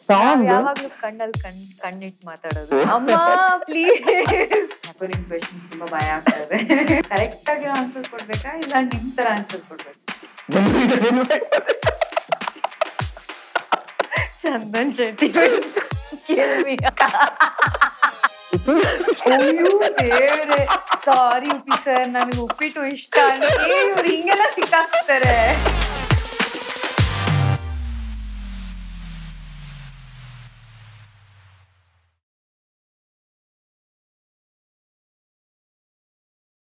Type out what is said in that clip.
Song ಯಾವಾಗ್ಲೂ ಕಣ್ಣಲ್ಲಿ ಕಣ್ಣಿಟ್ಟು ಮಾತಾಡೋದು. ಅಮ್ಮ ಪ್ಲೀಸ್. ಯಾಕೋ ನಿಮ್ ಕ್ವೆಶನ್ ತುಂಬಾ ಭಯ ಆಗ್ತದೆ. ಕರೆಕ್ಟ್ ಆಗಿ ಆನ್ಸರ್ ಕೊಡ್ಬೇಕಾ ಇಲ್ಲ ನಿಮ್ ತರ ಆನ್ಸರ್ ಕೊಡ್ಬೇಕಾ? ಚಂದನ್ ಶೆಟ್ಟಿ ಸಾರಿ ಉಪ್ಪಿ ಸರ್, ನನಗೆ ಉಪ್ಪಿಟ್ಟು ಇಷ್ಟ. ಇವ್ರು ಹಿಂಗೆಲ್ಲ